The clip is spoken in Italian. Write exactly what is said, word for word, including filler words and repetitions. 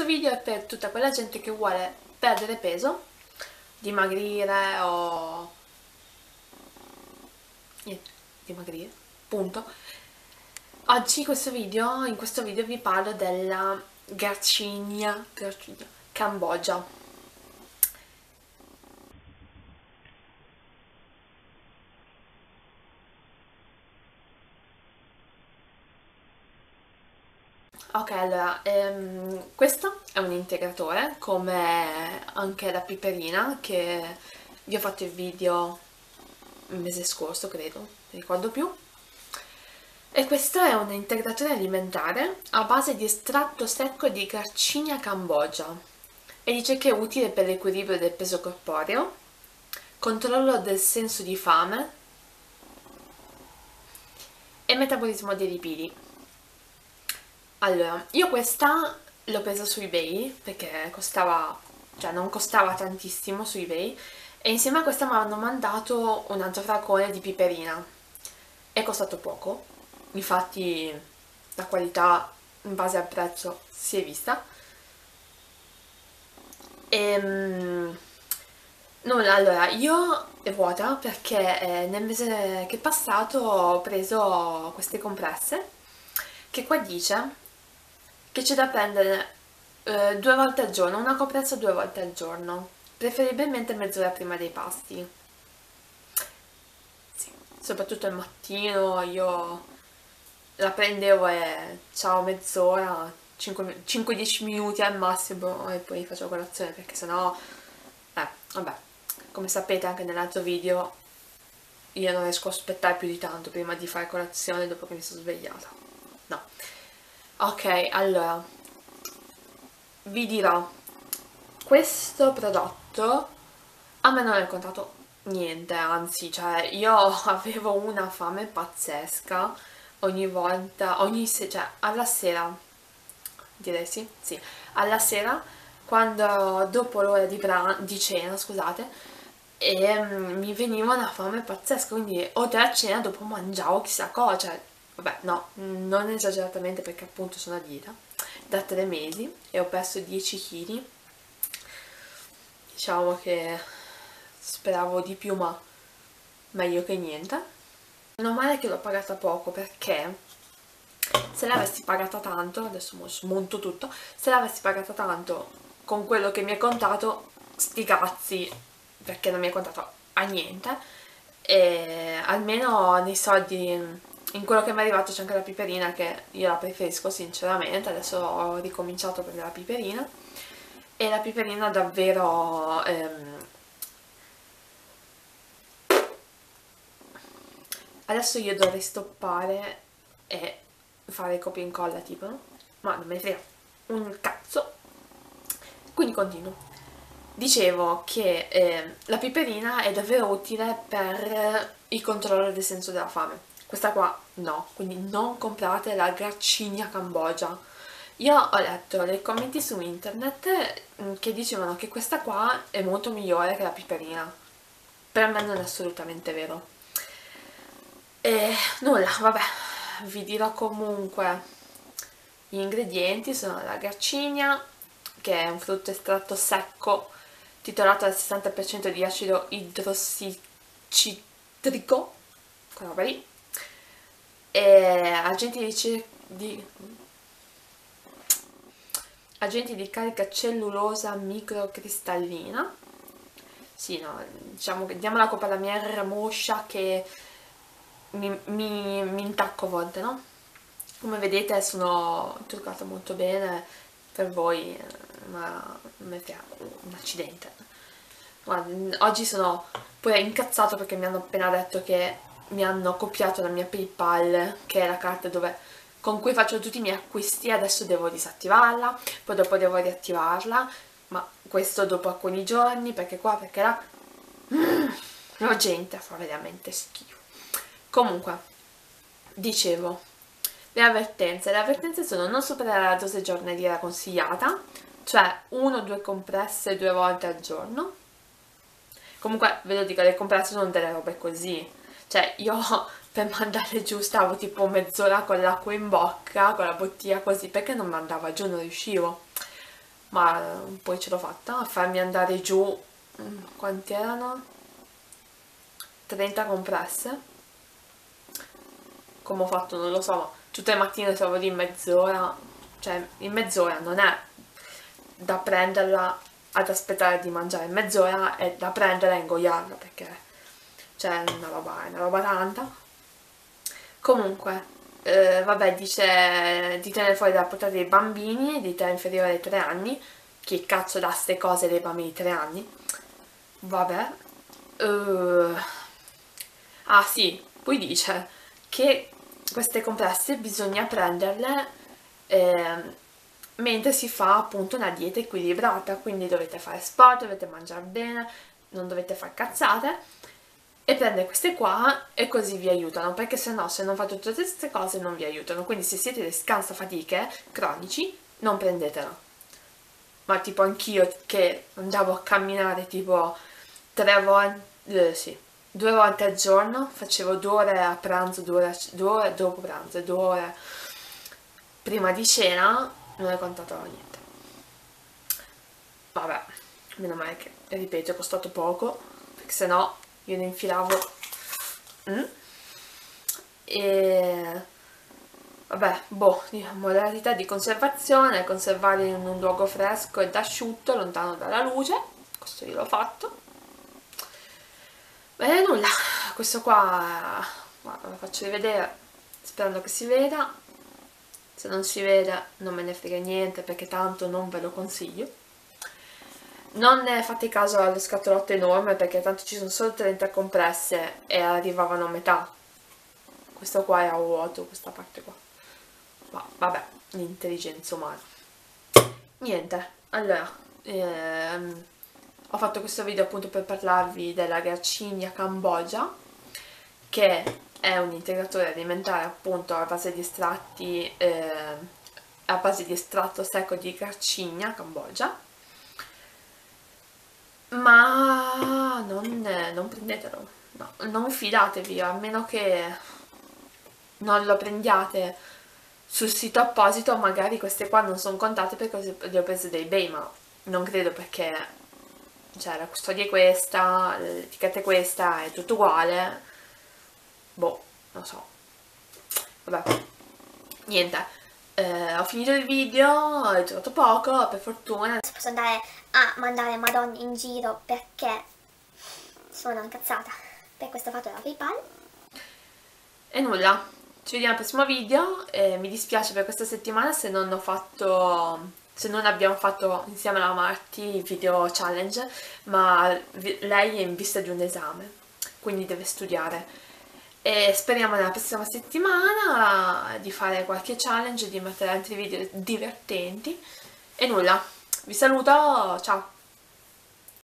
video è per tutta quella gente che vuole perdere peso, dimagrire o... niente, dimagrire, punto. Oggi questo video, in questo video vi parlo della Garcinia, Garcinia Cambogia. Ok, allora, ehm, questo è un integratore, come anche la piperina, che vi ho fatto il video il mese scorso, credo, non ricordo più. E questo è un integratore alimentare a base di estratto secco di Garcinia Cambogia e dice che è utile per l'equilibrio del peso corporeo, controllo del senso di fame e metabolismo dei lipidi. Allora, io questa l'ho presa su eBay perché costava, cioè non costava tantissimo su eBay, e insieme a questa mi hanno mandato un altro flacone di piperina. È costato poco, infatti la qualità in base al prezzo si è vista. E nulla, allora io è vuota perché eh, nel mese che è passato ho preso queste compresse che qua dice che c'è da prendere eh, due volte al giorno, una compressa due volte al giorno, preferibilmente mezz'ora prima dei pasti. Sì, soprattutto al mattino io la prendevo e ciao mezz'ora, cinque dieci minuti al massimo e poi faccio colazione perché sennò, eh, vabbè, come sapete anche nell'altro video io non riesco a aspettare più di tanto prima di fare colazione dopo che mi sono svegliata. No. Ok, allora vi dirò, questo prodotto a me non è contato niente, anzi, cioè io avevo una fame pazzesca ogni volta, ogni se cioè alla sera, direi sì, sì, alla sera, quando dopo l'ora di, di cena, scusate, e mm, mi veniva una fame pazzesca, quindi oltre a cena dopo mangiavo chissà cosa, cioè, vabbè, no, non esageratamente perché appunto sono a dieta da tre mesi e ho perso dieci chili. Diciamo che speravo di più, ma meglio che niente. Meno male che l'ho pagata poco, perché se l'avessi pagata tanto, adesso smonto tutto, se l'avessi pagata tanto con quello che mi è contato, sti cazzi, perché non mi è contato a niente, e almeno nei soldi, in quello che mi è arrivato c'è anche la piperina, che io la preferisco sinceramente, adesso ho ricominciato a prendere la piperina, e la piperina davvero ehm, adesso io dovrei stoppare e fare copia e incolla tipo, no? Ma non me ne frega un cazzo, quindi continuo. Dicevo che eh, la piperina è davvero utile per il controllo del senso della fame. Questa qua no, quindi non comprate la Garcinia Cambogia. Io ho letto dei commenti su internet che dicevano che questa qua è molto migliore che la piperina. Per me non è assolutamente vero. E nulla, vabbè, vi dirò comunque gli ingredienti. Sono la garcinia, che è un frutto estratto secco titolato al sessanta per cento di acido idrossicitrico, quella roba lì, e agenti di, di agenti di carica cellulosa microcristallina. Sì, no, diciamo che diamo la colpa alla mia ramoscia che mi, mi, mi intacco a volte, no? Come vedete sono truccata molto bene per voi, ma mi è un accidente. Guarda, oggi sono pure incazzato perché mi hanno appena detto che mi hanno copiato la mia PayPal, che è la carta dove, con cui faccio tutti i miei acquisti. Adesso devo disattivarla, poi dopo devo riattivarla, ma questo dopo alcuni giorni, perché qua, perché là, mm, la gente fa veramente schifo. Comunque, dicevo, le avvertenze. Le avvertenze sono: non superare la dose giornaliera consigliata, cioè uno o due compresse due volte al giorno. Comunque ve lo dico, le compresse sono delle robe così, cioè io per mandarle giù stavo tipo mezz'ora con l'acqua in bocca, con la bottiglia così, perché non mandava giù, non riuscivo. ma poi ce l'ho fatta a farmi andare giù, quanti erano? trenta compresse. Come ho fatto non lo so, ma tutte le mattine stavo lì mezz'ora, cioè in mezz'ora non è da prenderla ad aspettare di mangiare, mezz'ora è da prenderla e ingoiarla, perché cioè è una roba, è una roba tanta. Comunque, eh, vabbè, dice di tenere fuori dalla portata dei bambini di età inferiore ai tre anni. Chi cazzo dà ste cose dei bambini di tre anni? Vabbè. Uh, ah sì, poi dice che queste compresse bisogna prenderle eh, mentre si fa appunto una dieta equilibrata, quindi dovete fare sport, dovete mangiare bene, non dovete fare cazzate, e prendere queste qua e così vi aiutano, perché se no, se non fate tutte queste cose non vi aiutano. Quindi se siete dei scansafatiche cronici, non prendetela. Ma tipo anch'io che andavo a camminare tipo tre volte, eh, sì, due volte al giorno, facevo due ore a pranzo, due ore, due ore dopo pranzo e due ore prima di cena, non è contato niente. Vabbè, meno male che, ripeto, è costato poco, perché sennò io ne infilavo. Mm? E vabbè, boh, modalità di conservazione: conservare in un luogo fresco ed asciutto, lontano dalla luce. Questo io l'ho fatto. Beh, nulla, questo qua, guarda, lo faccio rivedere sperando che si veda. Se non si vede non me ne frega niente, perché tanto non ve lo consiglio. Non ne fate caso alle scatolotte enormi, perché tanto ci sono solo trenta compresse e arrivavano a metà. Questo qua è a vuoto, questa parte qua. Ma vabbè, l'intelligenza umana. Niente, allora, ehm, ho fatto questo video appunto per parlarvi della Garcinia Cambogia, che è un integratore alimentare appunto a base di estratti, eh, a base di estratto secco di Garcinia Cambogia, ma non, non prendetelo, no, non fidatevi, a meno che non lo prendiate sul sito apposito. Magari queste qua non sono contate perché le ho prese da eBay, ma non credo, perché cioè la custodia è questa, l'etichetta è questa, è tutto uguale. Boh, non so. Vabbè, niente, eh, ho finito il video, ho giocato poco, per fortuna. Posso andare a mandare Madonna in giro perché sono incazzata per questo fatto della PayPal. E nulla, ci vediamo al prossimo video. Eh, mi dispiace per questa settimana se non ho fatto, se non abbiamo fatto insieme alla Marti il video challenge, ma lei è in vista di un esame, quindi deve studiare. E speriamo nella prossima settimana di fare qualche challenge, di mettere altri video divertenti. E nulla, vi saluto, ciao!